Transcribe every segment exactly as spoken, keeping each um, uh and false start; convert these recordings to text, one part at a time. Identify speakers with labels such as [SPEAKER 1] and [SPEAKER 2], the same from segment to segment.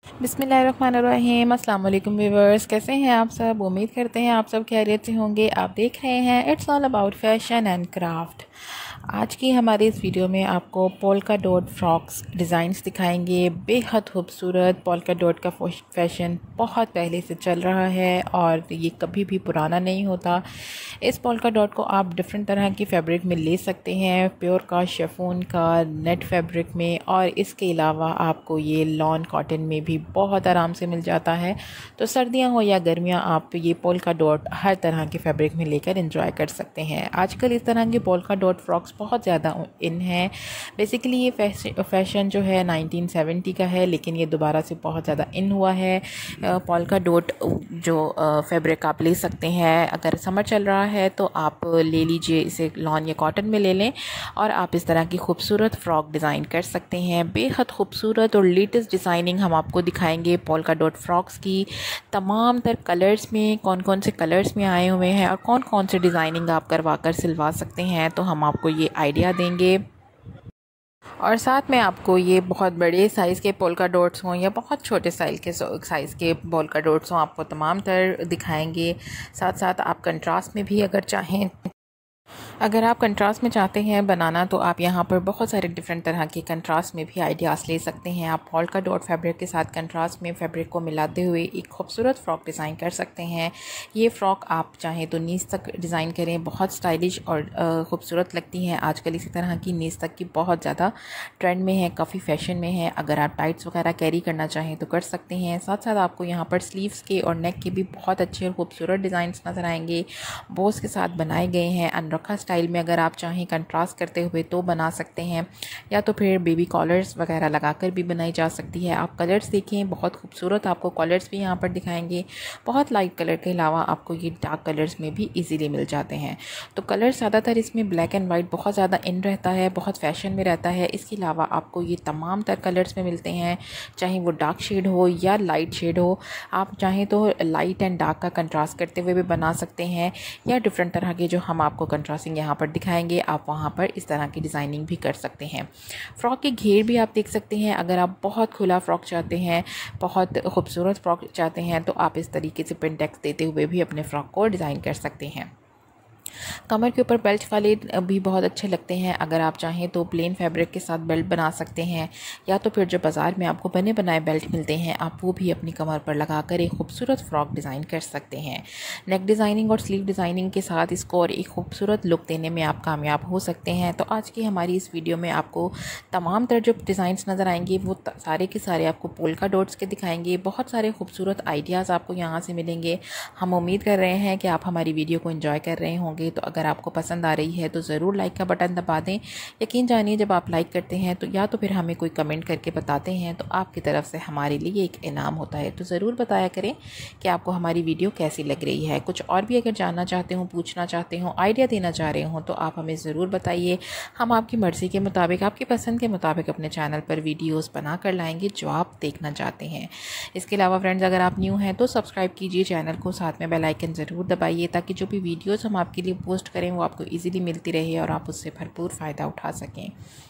[SPEAKER 1] बिस्मिल्लाहिर्रहमानिर्रहीम। अस्सलाम वालेकुम व्यूअर्स, कैसे हैं आप सब। उम्मीद करते हैं आप सब खैरियत से होंगे। आप देख रहे हैं it's all about fashion and craft. आज की हमारी इस वीडियो में आपको पोल्का डॉट फ्रॉक्स डिज़ाइंस दिखाएंगे। बेहद खूबसूरत पोल्का डॉट का फैशन बहुत पहले से चल रहा है और ये कभी भी पुराना नहीं होता। इस पोल्का डॉट को आप डिफरेंट तरह की फैब्रिक में ले सकते हैं, प्योर का, शिफॉन का, नेट फैब्रिक में, और इसके अलावा आपको ये लॉन कॉटन में भी बहुत आराम से मिल जाता है। तो सर्दियां हो या गर्मियां, आप ये पोल्का डॉट हर तरह के फैब्रिक में लेकर एंजॉय कर सकते हैं। आजकल इस तरह के पोल्का डॉट फ्रॉक्स बहुत ज़्यादा इन है। बेसिकली ये फैशन जो है नाइनटीन सेवेंटी का है, लेकिन ये दोबारा से बहुत ज़्यादा इन हुआ है। पोल्का डॉट जो फैब्रिक आप ले सकते हैं, अगर समर चल रहा है तो आप ले लीजिए, इसे लॉन या कॉटन में ले लें और आप इस तरह की खूबसूरत फ्रॉक डिज़ाइन कर सकते हैं। बेहद खूबसूरत और लेटेस्ट डिज़ाइनिंग हम आपको दिखाएंगे पोल्का डॉट फ्रॉक्स की। तमाम तर कलर्स में, कौन कौन से कलर्स में आए हुए हैं और कौन कौन से डिज़ाइनिंग आप करवा कर सिलवा सकते हैं, तो हम आपको ये आइडिया देंगे। और साथ में आपको ये बहुत बड़े साइज़ के पोल्का डॉट्स हों या बहुत छोटे साइज़ के साइज़ के पोल्का डॉट्स हों, आपको तमाम तर दिखाएंगे। साथ साथ आप कंट्रास्ट में भी अगर चाहें अगर आप कंट्रास्ट में चाहते हैं बनाना, तो आप यहाँ पर बहुत सारे डिफरेंट तरह के कंट्रास्ट में भी आइडियाज़ ले सकते हैं। आप पोल्का डॉट फैब्रिक के साथ कंट्रास्ट में फैब्रिक को मिलाते हुए एक खूबसूरत फ़्रॉक डिज़ाइन कर सकते हैं। ये फ़्रॉक आप चाहें तो नीज़ तक डिज़ाइन करें, बहुत स्टाइलिश और ख़ूबसूरत लगती हैं। आजकल इसी तरह की नीज़ तक की बहुत ज़्यादा ट्रेंड में है, काफ़ी फ़ैशन में है। अगर आप टाइट्स वगैरह कैरी करना चाहें तो कर सकते हैं। साथ साथ आपको यहाँ पर स्लीव्स के और नेक के भी बहुत अच्छे और खूबसूरत डिज़ाइंस नज़र आएंगे। बोस के साथ बनाए गए हैं। अनरखा स्टाइल में अगर आप चाहें कंट्रास्ट करते हुए तो बना सकते हैं, या तो फिर बेबी कॉलर्स वगैरह लगाकर भी बनाई जा सकती है। आप कलर्स देखें, बहुत खूबसूरत आपको कलर्स भी यहाँ पर दिखाएंगे। बहुत लाइट कलर के अलावा आपको ये डार्क कलर्स में भी इजीली मिल जाते हैं। तो कलर ज़्यादातर इसमें ब्लैक एंड वाइट बहुत ज़्यादा इन रहता है, बहुत फैशन में रहता है। इसके अलावा आपको ये तमाम तर कलर्स में मिलते हैं, चाहे वो डार्क शेड हो या लाइट शेड हो। आप चाहें तो लाइट एंड डार्क का कंट्रास्ट करते हुए भी बना सकते हैं, या डिफरेंट तरह के जो हम आपको कंट्रास्टिंग यहाँ पर दिखाएंगे, आप वहाँ पर इस तरह की डिज़ाइनिंग भी कर सकते हैं। फ़्रॉक के घेर भी आप देख सकते हैं। अगर आप बहुत खुला फ़्रॉक चाहते हैं, बहुत खूबसूरत फ़्रॉक चाहते हैं, तो आप इस तरीके से पिनटेक्स देते हुए भी अपने फ़्रॉक को डिज़ाइन कर सकते हैं। कमर के ऊपर बेल्ट वाले भी बहुत अच्छे लगते हैं। अगर आप चाहें तो प्लेन फैब्रिक के साथ बेल्ट बना सकते हैं, या तो फिर जो बाज़ार में आपको बने बनाए बेल्ट मिलते हैं, आप वो भी अपनी कमर पर लगाकर एक खूबसूरत फ़्रॉक डिज़ाइन कर सकते हैं। नेक डिज़ाइनिंग और स्लीव डिज़ाइनिंग के साथ इसको और एक खूबसूरत लुक देने में आप कामयाब हो सकते हैं। तो आज की हमारी इस वीडियो में आपको तमाम तर जो डिज़ाइंस नज़र आएंगे वो सारे के सारे आपको पोल्का डॉट्स के दिखाएंगे। बहुत सारे खूबसूरत आइडियाज़ आपको यहाँ से मिलेंगे। हम उम्मीद कर रहे हैं कि आप हमारी वीडियो को एंजॉय कर रहे होंगे। तो अगर आपको पसंद आ रही है तो ज़रूर लाइक का बटन दबा दें। यकीन जानिए, जब आप लाइक करते हैं तो या तो फिर हमें कोई कमेंट करके बताते हैं, तो आपकी तरफ से हमारे लिए एक इनाम होता है। तो ज़रूर बताया करें कि आपको हमारी वीडियो कैसी लग रही है। कुछ और भी अगर जानना चाहते हो, पूछना चाहते हो, आइडिया देना चाह रहे हो, तो आप हमें ज़रूर बताइए। हम आपकी मर्ज़ी के मुताबिक, आपकी पसंद के मुताबिक अपने चैनल पर वीडियोज़ बना कर लाएँगे जो आप देखना चाहते हैं। इसके अलावा फ्रेंड्स, अगर आप न्यू हैं तो सब्सक्राइब कीजिए चैनल को, साथ में बेल आइकन ज़रूर दबाइए, ताकि जो भी वीडियोज़ हम आपके लिए पोस्ट करें वो आपको इजीली मिलती रहे और आप उससे भरपूर फ़ायदा उठा सकें।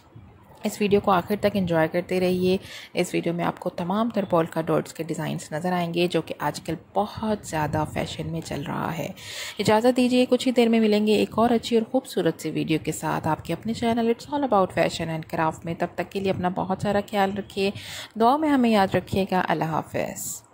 [SPEAKER 1] इस वीडियो को आखिर तक एंजॉय करते रहिए। इस वीडियो में आपको तमाम तर पोल्का डॉट्स के डिज़ाइंस नज़र आएंगे, जो कि आजकल बहुत ज़्यादा फैशन में चल रहा है। इजाज़त दीजिए, कुछ ही देर में मिलेंगे एक और अच्छी और खूबसूरत सी वीडियो के साथ आपके अपने channel it's all about fashion and craft में। तब तक के लिए अपना बहुत सारा ख्याल रखिए, दुआ में हमें याद रखिएगा। अल्लाह हाफ़िज़।